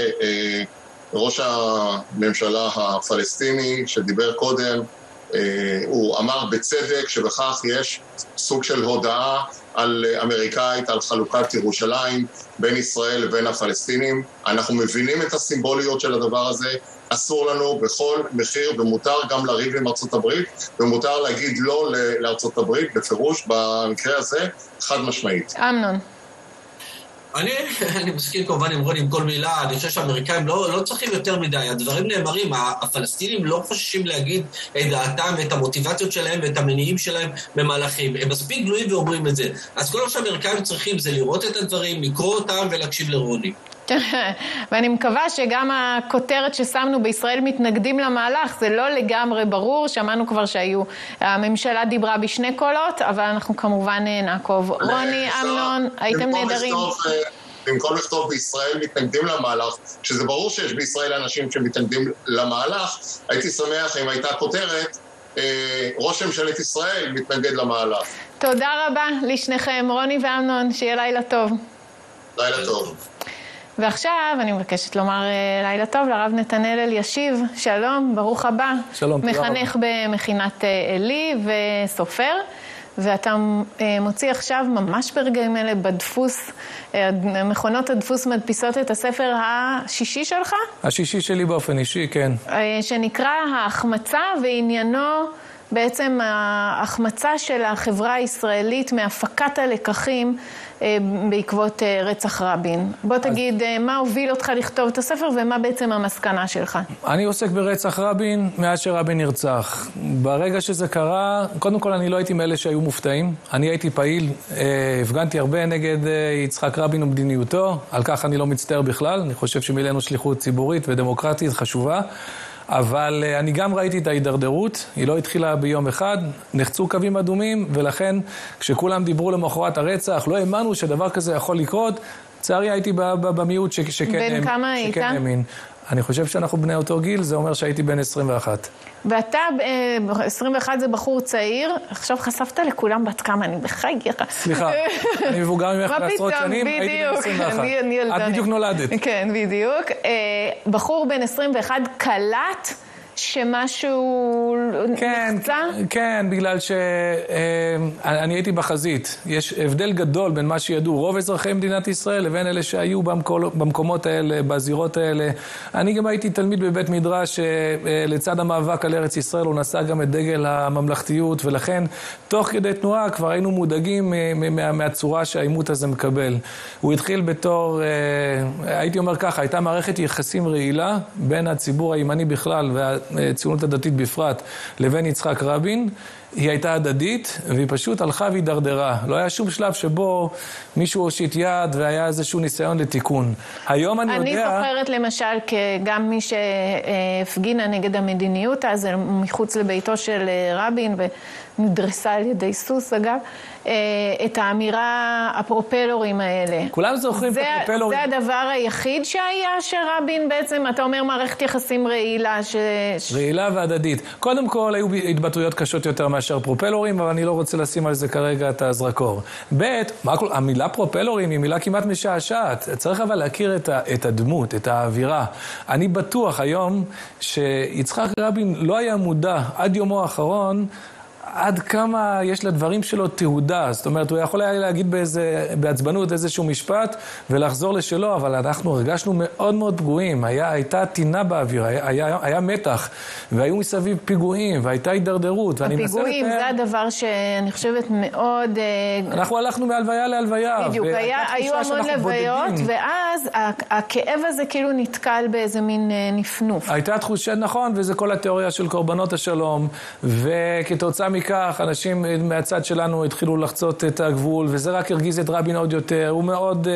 שראש הממשלה הפלסטיני שדיבר קודם, הוא אמר בצדק שבכך יש סוג של הודעה על אמריקאית, על חלוקת ירושלים בין ישראל לבין הפלסטינים. אנחנו מבינים את הסימבוליות של הדבר הזה, אסור לנו בכל מחיר, ומותר גם לריב עם ארצות הברית, ומותר להגיד לא לארצות הברית, בפירוש במקרה הזה, חד משמעית. אמנון. אני מסכים כמובן עם רוני עם כל מילה, אני חושב שהאמריקאים לא צריכים יותר מדי, הדברים נאמרים, הפלסטינים לא חוששים להגיד את דעתם ואת המוטיבציות שלהם ואת המניעים שלהם במהלכים, הם מספיק גלויים ואומרים את זה, אז כל מה שהאמריקאים צריכים זה לראות את הדברים, לקרוא אותם ולהקשיב לרוני. ואני מקווה שגם הכותרת ששמנו בישראל מתנגדים למהלך, זה לא לגמרי ברור, שמענו כבר הממשלה דיברה בשני קולות, אבל אנחנו כמובן נעקוב. רוני, אמנון, הייתם נהדרים. במקום לכתוב בישראל מתנגדים למהלך, שזה ברור שיש בישראל אנשים שמתנגדים למהלך, הייתי שמח אם הייתה כותרת, ראש ממשלת ישראל מתנגד למהלך. תודה רבה לשניכם, רוני ואמנון, שיהיה לילה טוב. לילה טוב. ועכשיו אני מבקשת לומר לילה טוב לרב נתנאל אלישיב, שלום, ברוך הבא. שלום, תודה רבה. מחנך במכינת עלי וסופר, ואתה מוציא עכשיו ממש ברגעים אלה בדפוס, מכונות הדפוס מדפיסות את הספר השישי שלך? השישי שלי באופן אישי, כן. שנקרא ההחמצה, ועניינו בעצם ההחמצה של החברה הישראלית מהפקת הלקחים בעקבות רצח רבין. בוא תגיד מה הוביל אותך לכתוב את הספר ומה בעצם המסקנה שלך. אני עוסק ברצח רבין מאז שרבין נרצח. ברגע שזה קרה, קודם כל אני לא הייתי מאלה שהיו מופתעים. אני הייתי פעיל, הפגנתי הרבה נגד יצחק רבין ומדיניותו. על כך אני לא מצטער בכלל. אני חושב שמילאנו שליחות ציבורית ודמוקרטית חשובה. אבל אני גם ראיתי את ההידרדרות, היא לא התחילה ביום אחד, נחצו קווים אדומים, ולכן כשכולם דיברו למחרת הרצח, לא האמנו שדבר כזה יכול לקרות, צערי הייתי במיעוט בן כמה היית? האמין. אני חושב שאנחנו בני אותו גיל, זה אומר שהייתי בן 21. ואתה, 21 זה בחור צעיר, עכשיו חשפת לכולם בת כמה, אני בחייך. סליחה, אני מבוגר ממך בעשרות שנים, הייתי בן 21. את בדיוק נולדת. כן, בדיוק. בחור בן 21 קלט שמשהו נחצה? כן, בגלל שאני הייתי בחזית. יש הבדל גדול בין מה שידעו רוב אזרחי מדינת ישראל לבין אלה שהיו במקומות האלה, בזירות האלה. אני גם הייתי תלמיד בבית מדרש לצד המאבק על ארץ ישראל, הוא נשא גם את דגל הממלכתיות, ולכן תוך כדי תנועה כבר היינו מודאגים מהצורה שהאימות הזה מקבל. הוא התחיל בתור, הייתי אומר ככה, הייתה מערכת יחסים רעילה בין הציבור הימני בכלל הציונות הדתית בפרט, לבין יצחק רבין, היא הייתה הדדית, והיא פשוט הלכה והידרדרה. לא היה שום שלב שבו מישהו הושיט יד והיה איזשהו ניסיון לתיקון. היום אני יודע... אני זוכרת למשל גם מי שהפגינה נגד המדיניות, אז מחוץ לביתו של רבין, ונדרסה על ידי סוס אגב, את האמירה הפרופלורים האלה. כולם זוכרים את הפרופלורים. זה הדבר היחיד שהיה שרבין בעצם, אתה אומר מערכת יחסים רעילה רעילה והדדית. קודם כל היו התבטאויות קשות יותר מאשר פרופלורים, אבל אני לא רוצה לשים על זה כרגע את הזרקור. המילה פרופלורים היא מילה כמעט משעשעת. צריך אבל להכיר את הדמות, את האווירה. אני בטוח היום שיצחק רבין לא היה מודע עד יומו האחרון עד כמה יש לדברים שלו תהודה. זאת אומרת, הוא יכול היה להגיד בעצבנות איזשהו משפט ולחזור לשלו, אבל אנחנו הרגשנו מאוד מאוד פגועים. הייתה תינה באוויר, היה מתח, והיו מסביב פיגועים, והייתה הידרדרות. הפיגועים זה הדבר שאני חושבת מאוד... אנחנו הלכנו מהלוויה להלוויה. בדיוק, היו המון לוויות, ואז הכאב הזה כאילו נתקל באיזה מין נפנוף. הייתה תחושה, נכון, וזה כל התיאוריה של קורבנות השלום, וכתוצאה מכך, אנשים מהצד שלנו התחילו לחצות את הגבול, וזה רק הרגיז את רבין עוד יותר. הוא מאוד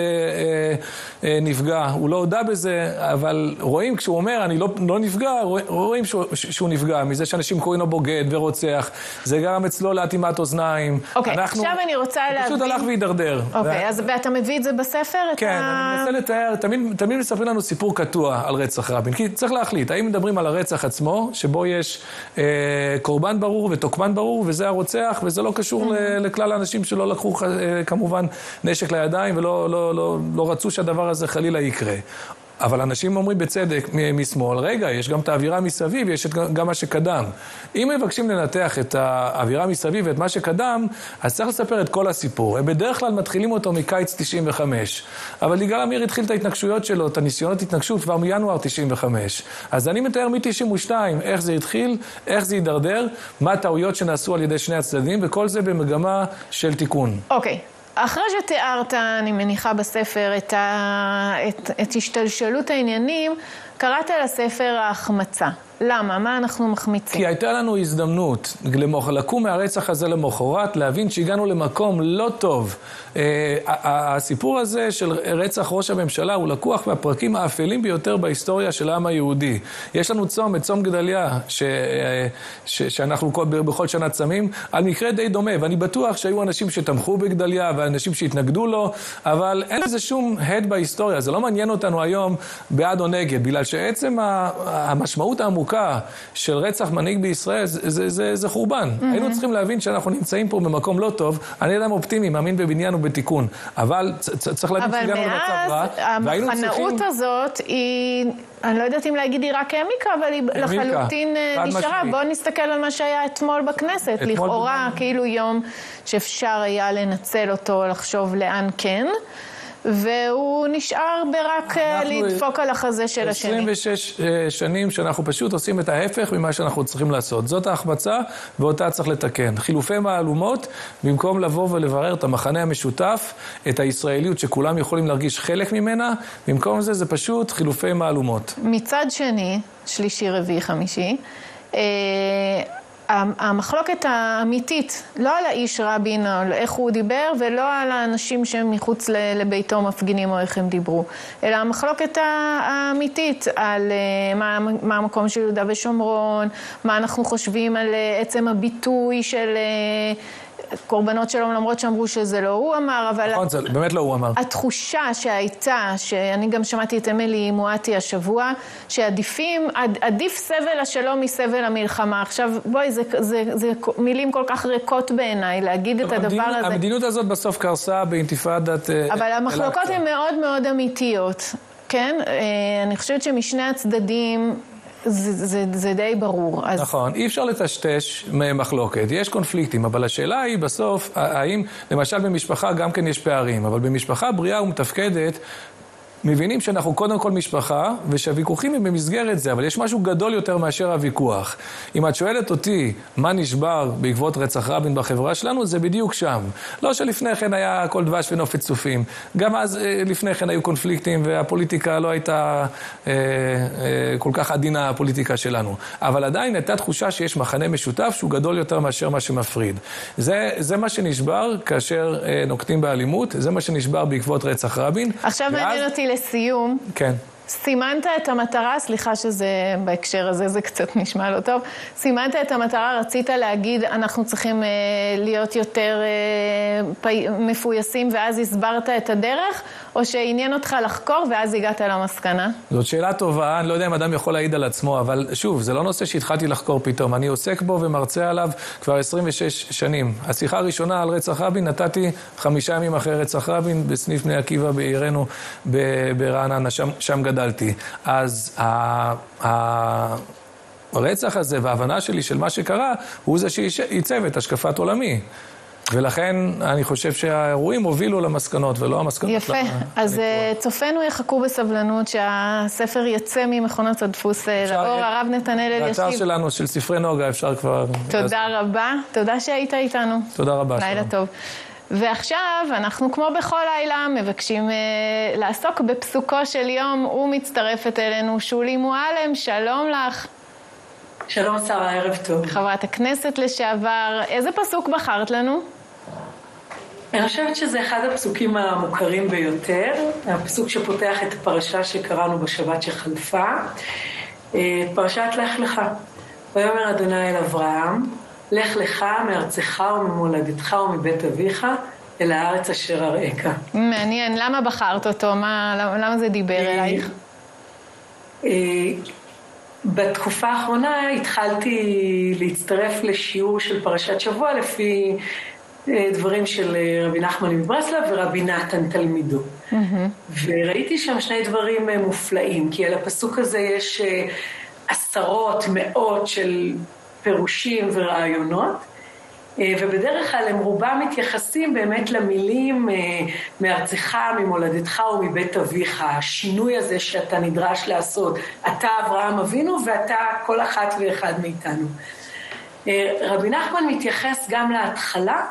נפגע. הוא לא הודע בזה, אבל רואים, כשהוא אומר, אני לא נפגע, רואים שהוא נפגע, מזה שאנשים קוראים לו בוגד ורוצח. זה גם אצלו לאטימת אוזניים. אוקיי, עכשיו אני רוצה להבין... פשוט הלך והידרדר. אוקיי, אז ואתה מביא את זה בספר? כן, אני מנסה לתאר, תמיד מספרים לנו סיפור קטוע על רצח רבין, כי צריך להחליט, האם מדברים על הרצח עצמו, שבו יש קורבן ברור ותוקמן ברור, וזה הרוצח, וזה לא קשור לכלל האנשים שלא לקחו כמובן נשק לידיים ולא רצו שהדבר הזה חלילה יקרה. אבל אנשים אומרים בצדק משמאל, רגע, יש גם את האווירה מסביב, יש גם מה שקדם. אם מבקשים לנתח את האווירה מסביב ואת מה שקדם, אז צריך לספר את כל הסיפור. הם בדרך כלל מתחילים אותו מקיץ 95. אבל יגאל עמיר התחיל את ההתנגשויות שלו, את הניסיונות התנגשות כבר מינואר 95. אז אני מתאר מ-92 איך זה התחיל, איך זה יידרדר, מה הטעויות שנעשו על ידי שני הצדדים, וכל זה במגמה של תיקון. אוקיי. אחרי שתיארת, אני מניחה בספר, את השתלשלות העניינים, קראת לספר ההחמצה. למה? מה אנחנו מחמיצים? כי הייתה לנו הזדמנות לקום מהרצח הזה למחרת, להבין שהגענו למקום לא טוב. הסיפור הזה של רצח ראש הממשלה הוא לקוח מהפרקים האפלים ביותר בהיסטוריה של העם היהודי. יש לנו צום גדליה, שאנחנו בכל שנה צמים, על מקרה די דומה, ואני בטוח שהיו אנשים שתמכו בגדליה ואנשים שהתנגדו לו, אבל אין לזה שום הד בהיסטוריה. זה לא מעניין אותנו היום בעד או נגד, בגלל שעצם המשמעות העמוקה של רצח מנהיג בישראל זה חורבן. היינו צריכים להבין שאנחנו נמצאים פה במקום לא טוב. אני אדם אופטימי, מאמין בבניין ובתיקון. אבל צריך להבין שהגענו למצב רע. אבל מאז המחנאות הזאת היא, אני לא יודעת אם להגיד היא רק העמיקה, אבל היא לחלוטין נשארה. בואו נסתכל על מה שהיה אתמול בכנסת. לכאורה כאילו יום שאפשר היה לנצל אותו, לחשוב לאן כן. והוא נשאר ברק לדפוק על החזה של השני. 26 שנים שאנחנו פשוט עושים את ההפך ממה שאנחנו צריכים לעשות. זאת ההחמצה, ואותה צריך לתקן. חילופי מהלומות, במקום לבוא ולברר את המחנה המשותף, את הישראליות שכולם יכולים להרגיש חלק ממנה, במקום זה פשוט חילופי מהלומות. מצד שני, שלישי, רביעי, חמישי, המחלוקת האמיתית, לא על האיש רבין, או איך הוא דיבר, ולא על האנשים שהם מחוץ לביתו מפגינים או איך הם דיברו, אלא המחלוקת האמיתית על מה המקום של יהודה ושומרון, מה אנחנו חושבים על עצם הביטוי של קורבנות שלום, למרות שאמרו שזה לא הוא אמר, אבל... נכון, זה באמת לא הוא אמר. התחושה שהייתה, שאני גם שמעתי את אמילי מואטי השבוע, עדיף סבל השלום מסבל המלחמה. עכשיו, בואי, זה מילים כל כך ריקות בעיניי, להגיד את הדבר הזה. המדיניות הזאת בסוף קרסה באינתיפאדת... אבל המחלוקות הן מאוד מאוד אמיתיות, כן? אני חושבת שמשני הצדדים... זה די ברור. נכון, אי אפשר לטשטש מחלוקת, יש קונפליקטים, אבל השאלה היא בסוף, האם, למשל במשפחה גם כן יש פערים, אבל במשפחה בריאה ומתפקדת, מבינים שאנחנו קודם כל משפחה, ושהוויכוחים הם במסגרת זה, אבל יש משהו גדול יותר מאשר הוויכוח. אם את שואלת אותי מה נשבר בעקבות רצח רבין בחברה שלנו, זה בדיוק שם. לא שלפני כן היה כל דבש ונופת צופים. גם אז לפני כן היו קונפליקטים, והפוליטיקה לא הייתה כל כך עדינה הפוליטיקה שלנו. אבל עדיין הייתה תחושה שיש מחנה משותף שהוא גדול יותר מאשר מה שמפריד. זה מה שנשבר כאשר נוקטים באלימות, זה מה שנשבר בעקבות רצח רבין. עכשיו מעניין אותי לסיום. כן. סימנת את המטרה, סליחה שזה בהקשר הזה, זה קצת נשמע לא טוב. סימנת את המטרה, רצית להגיד, אנחנו צריכים להיות יותר מפויסים, ואז הסברת את הדרך, או שעניין אותך לחקור, ואז הגעת למסקנה? זאת שאלה טובה, אני לא יודע אם אדם יכול להעיד על עצמו, אבל שוב, זה לא נושא שהתחלתי לחקור פתאום. אני עוסק בו ומרצה עליו כבר 26 שנים. השיחה הראשונה על רצח רבין נתתי 5 ימים אחרי רצח רבין, בסניף בני עקיבא בעירנו ברעננה, שם גדלתי. אז הרצח הזה וההבנה שלי של מה שקרה, הוא זה שעיצב את השקפת עולמי. ולכן אני חושב שהאירועים הובילו למסקנות ולא המסקנות. יפה, אז צופינו יחכו בסבלנות שהספר יצא ממכונות הדפוס לאור. הרב נתנאל אלישיב. באתר שלנו, של ספרי נוגה, אפשר כבר... תודה רבה, תודה שהיית איתנו. תודה רבה. לילה טוב. ועכשיו אנחנו כמו בכל לילה מבקשים לעסוק בפסוקו של יום, ומצטרפת אלינו שולי מועלם, שלום לך. שלום שרה, ערב טוב. חברת הכנסת לשעבר, איזה פסוק בחרת לנו? אני חושבת שזה אחד הפסוקים המוכרים ביותר, הפסוק שפותח את הפרשה שקראנו בשבת שחלפה, פרשת לך לך. ויאמר אדוני אל אברהם, לך לך מארצך וממולדתך ומבית אביך אל הארץ אשר אראך. מעניין, למה בחרת אותו? למה זה דיבר אלייך? בתקופה האחרונה התחלתי להצטרף לשיעור של פרשת שבוע לפי דברים של רבי נחמן מברסלב ורבי נתן תלמידו. וראיתי שם 2 דברים מופלאים, כי על הפסוק הזה יש עשרות, מאות של פירושים ורעיונות, ובדרך כלל הם רובם מתייחסים באמת למילים מארצך, ממולדתך ומבית אביך, השינוי הזה שאתה נדרש לעשות, אתה אברהם אבינו ואתה כל אחת ואחד מאיתנו. רבי נחמן מתייחס גם להתחלה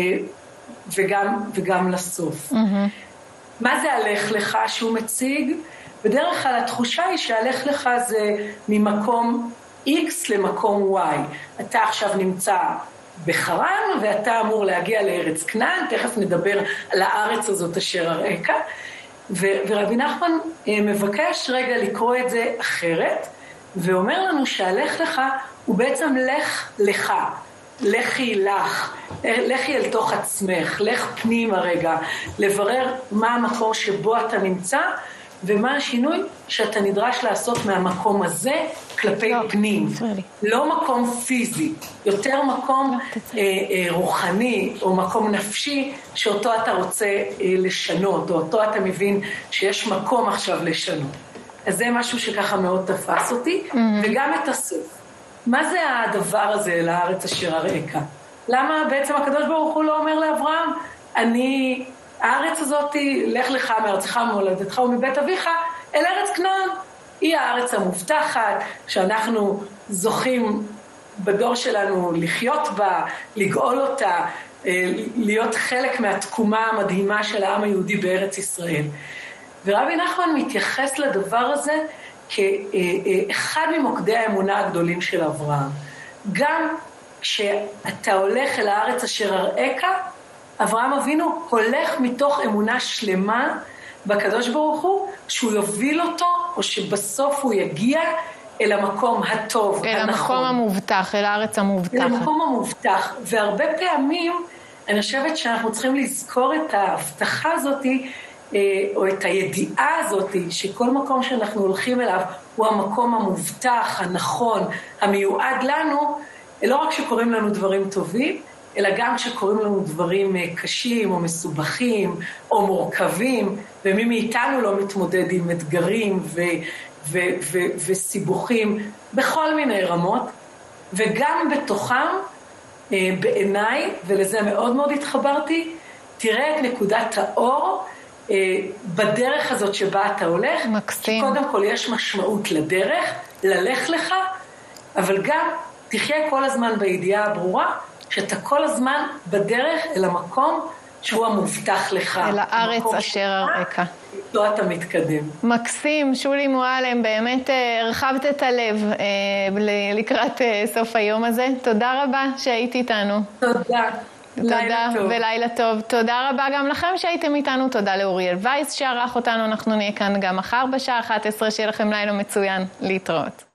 וגם לסוף. מה זה הלך לך שהוא מציג? בדרך כלל התחושה היא שהלך לך זה ממקום X למקום Y. אתה עכשיו נמצא בחרן, ואתה אמור להגיע לארץ כנען, תכף נדבר על הארץ הזאת אשר אראך, ורבי נחמן מבקש רגע לקרוא את זה אחרת, ואומר לנו שהלך לך הוא בעצם לך לך, לכי לך, לכי אל תוך עצמך, לך פנים הרגע, לברר מה המקום שבו אתה נמצא, ומה השינוי שאתה נדרש לעשות מהמקום הזה כלפי פנים. לא מקום פיזי, יותר מקום רוחני או מקום נפשי שאותו אתה רוצה לשנות, או אותו אתה מבין שיש מקום עכשיו לשנות. אז זה משהו שככה מאוד תפס אותי, וגם את הסוף. מה זה הדבר הזה אל הארץ אשר אראך? למה בעצם הקדוש ברוך הוא לא אומר לאברהם, הארץ הזאת, לך לך מארצך ומולדתך ומבית אביך, אל ארץ כנען. היא הארץ המובטחת, שאנחנו זוכים בדור שלנו לחיות בה, לגאול אותה, להיות חלק מהתקומה המדהימה של העם היהודי בארץ ישראל. ורבי נחמן מתייחס לדבר הזה כאחד ממוקדי האמונה הגדולים של אברהם. גם כשאתה הולך אל הארץ אשר אראך, אברהם אבינו הולך מתוך אמונה שלמה בקדוש ברוך הוא, שהוא יוביל אותו, או שבסוף הוא יגיע אל המקום הטוב, אל המקום המובטח, אל הארץ המובטחת. אל המקום המובטח, והרבה פעמים אני חושבת שאנחנו צריכים לזכור את ההבטחה הזאת, או את הידיעה הזאת, שכל מקום שאנחנו הולכים אליו הוא המקום המובטח, הנכון, המיועד לנו, לא רק שקוראים לנו דברים טובים, אלא גם שקוראים לנו דברים קשים או מסובכים או מורכבים, ומי מאיתנו לא מתמודד עם אתגרים וסיבוכים בכל מיני רמות, וגם בתוכם, בעיניי, ולזה מאוד מאוד התחברתי, תראה את נקודת האור בדרך הזאת שבה אתה הולך. מקסים. קודם כל יש משמעות לדרך, ללך לך, אבל גם תחיה כל הזמן בידיעה הברורה, שאתה כל הזמן בדרך אל המקום שהוא המובטח לך. אל הארץ אשר הרקע. לא אתה מתקדם. מקסים, שולי מועלם, באמת הרחבת את הלב לקראת סוף היום הזה. תודה רבה שהיית איתנו. תודה. תודה ולילה טוב. תודה רבה גם לכם שהייתם איתנו. תודה לאוריאל וייס שערך אותנו. אנחנו נהיה כאן גם מחר בשעה 11. שיהיה לכם לילה מצוין. להתראות.